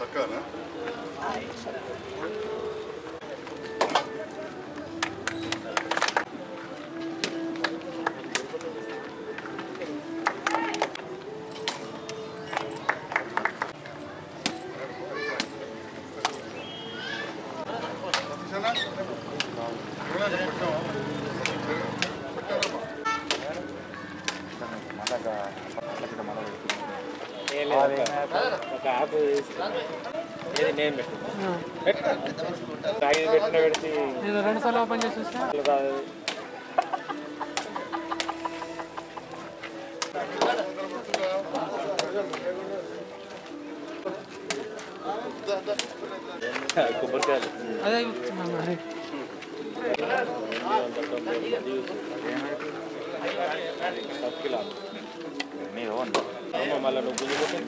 పక్కన రెండు సార్లు ఓపెన్ చేసి కొబ్బరికాయలు అదే మళ్ళీ నువ్వు గుంజుకుంటే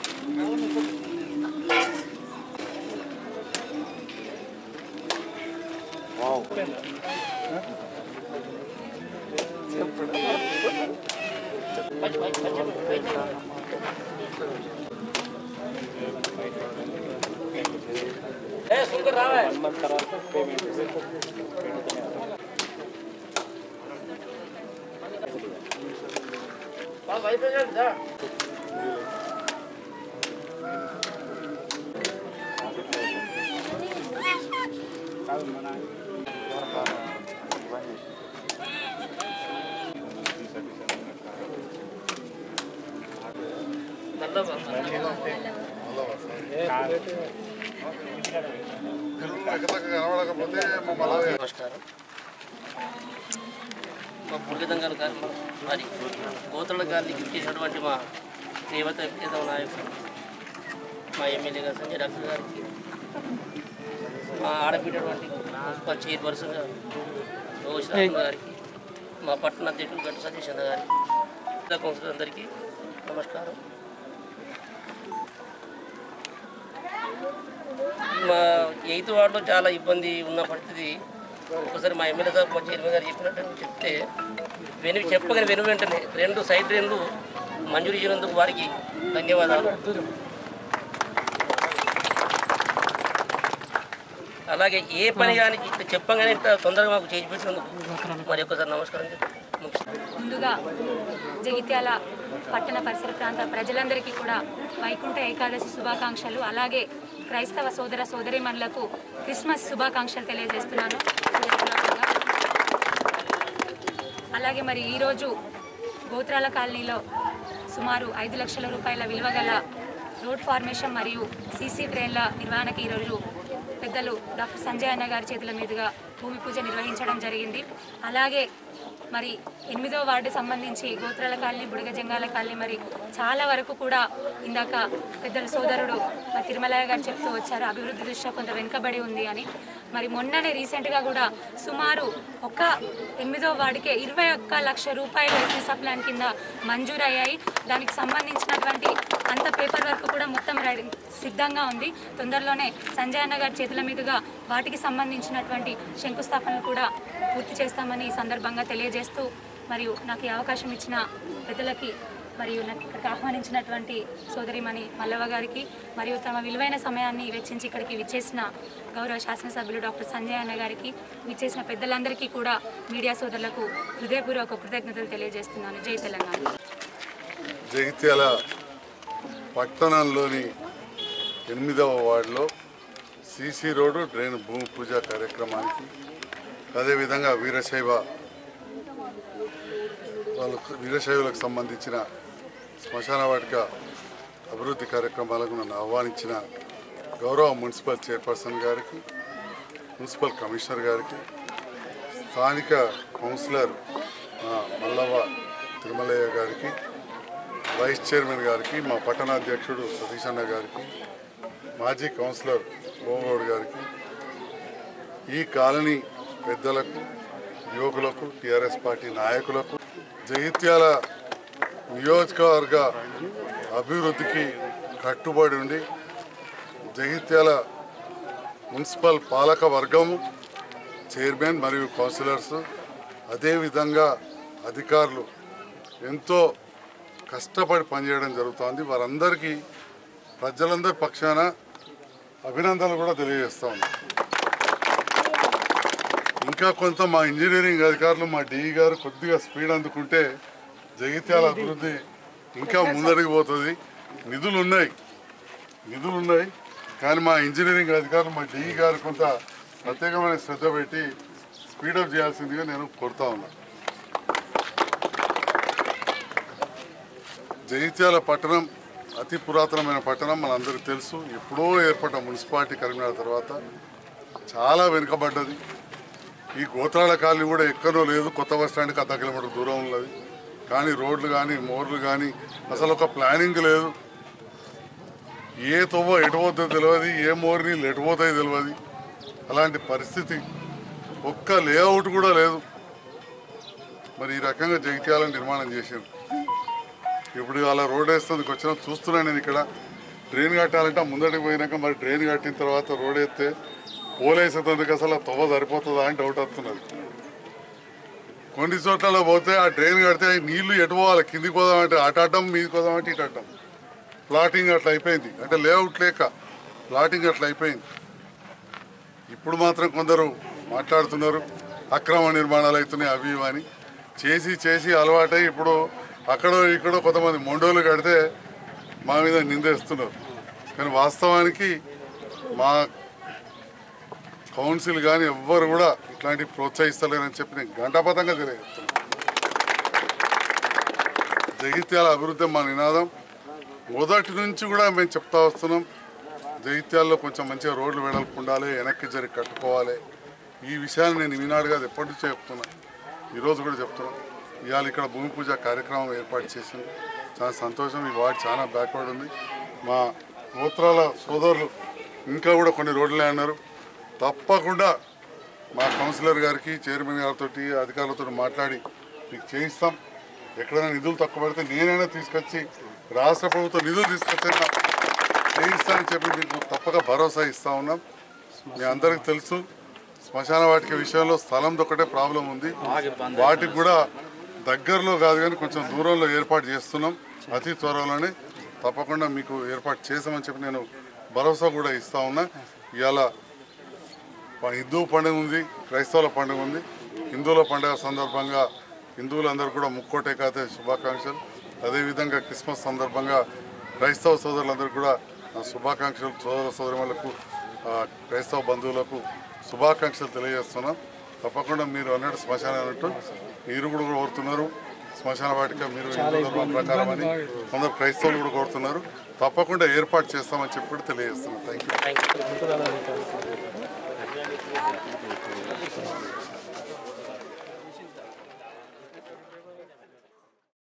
మంత్ తర్వాత పేమెంట్ నమస్కారం. మా బుర్గదంగాల మరి గోత్రుల గారిని గిఫ్ట్ చేసినటువంటి మా దేవత పేదవ నాయకుడు మా ఎమ్మెల్యే గారు సంజయ్ డాక్టర్ గారికి, మా ఆడబిడ్డటువంటి మున్సిపల్ చైర్పర్సన్ గారు రోషిరామ్ గారికి, మా పట్టణ అధ్యక్షుడు గట్టు సతీష్ అన్న గారికి, కౌన్సిలర్ అందరికీ నమస్కారం. మా 8th వార్డులో చాలా ఇబ్బంది ఉన్న పరిస్థితి. ఒకసారి మా ఎమ్మెల్యే సార్ మా చైర్మన్ గారు చెప్పినట్టు చెప్తే చెప్పగానే వెంటనే 2 సైడ్ డ్రైన్లు మంజూరు చేసినందుకు వారికి ధన్యవాదాలు. అలాగే ఏ పని కానీ చెప్పగానే ఇంత తొందరగా మాకు చేసి పెట్టినందుకు మరి ఒక్కసారి నమస్కారం చెప్పి ముందుగా జగిత్యాల పట్టణ పరిసర ప్రాంత ప్రజలందరికీ కూడా వైకుంఠ ఏకాదశి శుభాకాంక్షలు, అలాగే క్రైస్తవ సోదర సోదరీమణులకు క్రిస్మస్ శుభాకాంక్షలు తెలియజేస్తున్నాను. అలాగే మరి ఈరోజు గోత్రాల కాలనీలో సుమారు 5 లక్షల రూపాయల విలువ గల రోడ్ ఫార్మేషన్ మరియు సీసీ డ్రైన్ల నిర్వహణకి ఈరోజు పెద్దలు డాక్టర్ సంజయ్ అన్న గారి చేతుల మీదుగా భూమి పూజ నిర్వహించడం జరిగింది. అలాగే మరి 8వ వార్డు సంబంధించి గోత్రాల కాలనీ, బుడగ జంగాల కాలనీ మరి చాలా వరకు కూడా ఇందాక పెద్దల సోదరుడు మరి తిరుమలయ్య గారు చెప్తూ వచ్చారు, అభివృద్ధి దృష్ట్యా కొంత వెనుకబడి ఉంది అని. మరి మొన్ననే రీసెంట్గా కూడా సుమారు 8వ వార్డుకే 21 లక్ష రూపాయలు ఎస్ఎస్ఆ ప్లాన్ కింద మంజూరయ్యాయి. దానికి సంబంధించినటువంటి అంత పేపర్ వర్క్ కూడా మొత్తం సిద్ధంగా ఉంది. తొందరలోనే సంజయ్ అన్న గారి చేతుల మీదుగా వాటికి సంబంధించినటువంటి శంకుస్థాపనలు కూడా పూర్తి చేస్తామని ఈ సందర్భంగా తెలియజేస్తూ, మరియు నాకు ఈ అవకాశం ఇచ్చిన పెద్దలకి మరియు నాకు ఇక్కడికి ఆహ్వానించినటువంటి సోదరిమణి మల్లవ్వ గారికి, మరియు తమ విలువైన సమయాన్ని వెచ్చించి ఇక్కడికి విచ్చేసిన గౌరవ శాసనసభ్యులు డాక్టర్ సంజయ్ అన్న గారికి, విచ్చేసిన పెద్దలందరికీ కూడా మీడియా సోదరులకు హృదయపూర్వక కృతజ్ఞతలు తెలియజేస్తున్నాను. జై తెలంగాణ. జగిత్యాల పట్టణంలోని 8వ వార్డులో సీసీ రోడ్డు డ్రైన్ భూమి పూజ కార్యక్రమానికి, అదేవిధంగా వీరశైవులకు సంబంధించిన శ్మశాన వాటిక అభివృద్ధి కార్యక్రమాలకు నన్ను ఆహ్వానించిన గౌరవ మున్సిపల్ చైర్పర్సన్ గారికి, మున్సిపల్ కమిషనర్ గారికి, స్థానిక కౌన్సిలర్ మల్లవ్వ తిరుమలయ్య గారికి, వైస్ చైర్మన్ గారికి, మా పట్టణాధ్యక్షుడు సతీష్ అన్న గారికి, మాజీ కౌన్సిలర్ గోంగౌడ్ గారికి, ఈ కాలనీ పెద్దలకు, యువకులకు, టీఆర్ఎస్ పార్టీ నాయకులకు, జగిత్యాల నియోజకవర్గ అభివృద్ధికి కట్టుబడి ఉండి జగిత్యాల మున్సిపల్ పాలక వర్గము, చైర్మన్ మరియు కౌన్సిలర్స్, అదేవిధంగా అధికారులు ఎంతో కష్టపడి పనిచేయడం జరుగుతుంది. వారందరికీ ప్రజలందరి పక్షాన అభినందనలు కూడా తెలియజేస్తా ఉన్నాం. ఇంకా కొంత మా ఇంజనీరింగ్ అధికారులు మా డిఈ గారు కొద్దిగా స్పీడ్ అందుకుంటే జగిత్యాల అభివృద్ధి ఇంకా ముందడికి పోతుంది. నిధులు ఉన్నాయి కానీ మా ఇంజనీరింగ్ అధికారులు మా డిఈ గారు కొంత ప్రత్యేకమైన శ్రద్ధ పెట్టి స్పీడప్ చేయాల్సిందిగా నేను కోరుతా ఉన్నా. జగిత్యాల పట్టణం అతి పురాతనమైన పట్టణం, మనందరికీ తెలుసు. ఎప్పుడో ఏర్పడ్డ మున్సిపాలిటీ కరీంనగర్ తర్వాత చాలా వెనుకబడ్డది. ఈ గోత్రాల కాలనీ కూడా ఎక్కడో లేదు, కొత్త బస్ స్టాండ్కి 1/2 కిలోమీటర్ దూరం ఉన్నది. కానీ రోడ్లు కానీ మోర్లు కానీ అసలు ఒక ప్లానింగ్ లేదు. ఏ తొవ్వ ఎటు పోతుందో తెలియదు, ఏ మోరు నీళ్ళు ఎటు పోతాయో తెలియదు. అలాంటి పరిస్థితి, ఒక్క లేఅవుట్ కూడా లేదు. మరి ఈ రకంగా జగిత్యాల నిర్మాణం చేశారు. ఇప్పుడు అలా రోడ్ వేస్తుంది వచ్చినా చూస్తున్నాను నేను. ఇక్కడ డ్రైన్ కట్టాలంటే ముందటికి పోయినాక మరి డ్రైన్ కట్టిన తర్వాత రోడ్ వేస్తే పోలేసేందుకు అసలు తొవ్వ సరిపోతుందా అని డౌట్ వస్తున్నది. కొన్ని చోట్లలో పోతే ఆ డ్రైన్ కడితే నీళ్లు ఎటు పోవాలి, కిందికి పోదామంటే అటు అడ్డం, మీదికి పోదామంటే ఇటు అడ్డం. ప్లాటింగ్ అట్లా అయిపోయింది, అంటే లేఅవుట్ లేక ప్లాటింగ్ అట్లా అయిపోయింది. ఇప్పుడు మాత్రం కొందరు మాట్లాడుతున్నారు అక్రమ నిర్మాణాలు అవుతున్నాయి అవి ఇవి అని. చేసి అలవాటై ఇప్పుడు అక్కడో ఇక్కడో కొంతమంది మొండోలు కడితే మా మీద నిందేస్తున్నారు. కానీ వాస్తవానికి మా కౌన్సిల్ కానీ ఎవ్వరు కూడా ఇట్లాంటివి ప్రోత్సహిస్తలేరని చెప్పి నేను ఘంటాపథంగా తెలియజేస్తున్నాను. జగిత్యాల అభివృద్ధి మా నినాదం. మొదటి నుంచి కూడా మేము చెప్తా వస్తున్నాం, జగిత్యాలలో కొంచెం మంచిగా రోడ్లు వెడల్పు ఉండాలి, వెనక్కి జరిగి కట్టుకోవాలి. ఈ విషయాన్ని నేను ఈనాడు కాదు ఎప్పటి నుంచో చెప్తున్నా, ఈరోజు కూడా చెప్తున్నాను. ఇవాళ ఇక్కడ భూమి పూజ కార్యక్రమం ఏర్పాటు చేసింది, చాలా సంతోషం. ఈ వార్డు చాలా బ్యాక్వర్డ్ ఉంది. మా గోత్రాల సోదరులు ఇంకా కూడా కొన్ని రోడ్లే అన్నారు. తప్పకుండా మా కౌన్సిలర్ గారికి, చైర్మన్ గారితో, అధికారులతో మాట్లాడి మీకు చేయిస్తాం. ఎక్కడైనా నిధులు తక్కువ పడితే నేనైనా తీసుకొచ్చి రాష్ట్ర ప్రభుత్వం నిధులు తీసుకొచ్చైనా చేయిస్తానని చెప్పి మీకు తప్పక భరోసా ఇస్తూ ఉన్నాం. మీ అందరికీ తెలుసు శ్మశాన వాటిక విషయంలో స్థలంతో ఒకటే ప్రాబ్లం ఉంది. వాటికి కూడా దగ్గరలో కాదు కానీ కొంచెం దూరంలో ఏర్పాటు చేస్తున్నాం. అతి త్వరలోనే తప్పకుండా మీకు ఏర్పాటు చేసామని చెప్పి నేను భరోసా కూడా ఇస్తూ ఉన్నా. ఇవాళ హిందూ పండుగ ఉంది, క్రైస్తవుల పండుగ ఉంది. హిందువుల పండుగ సందర్భంగా హిందువులందరూ కూడా ముక్కోటి ఏకాదశి శుభాకాంక్షలు. అదేవిధంగా క్రిస్మస్ సందర్భంగా క్రైస్తవ సోదరులందరూ కూడా శుభాకాంక్షలు. సోదర సోదరిమణులకు, క్రైస్తవ బంధువులకు శుభాకాంక్షలు తెలియజేస్తున్నాం. తప్పకుండా మీరు అన్నట్టు శ్మశానం అన్నట్టు మీరు కూడా కోరుతున్నారు శ్మశాన వాటిక, మీరు హిందూ ధర్మం ప్రకారం అని కొందరు క్రైస్తవులు కూడా కోరుతున్నారు. తప్పకుండా ఏర్పాటు చేస్తామని చెప్పి తెలియజేస్తున్నాం. Thank you.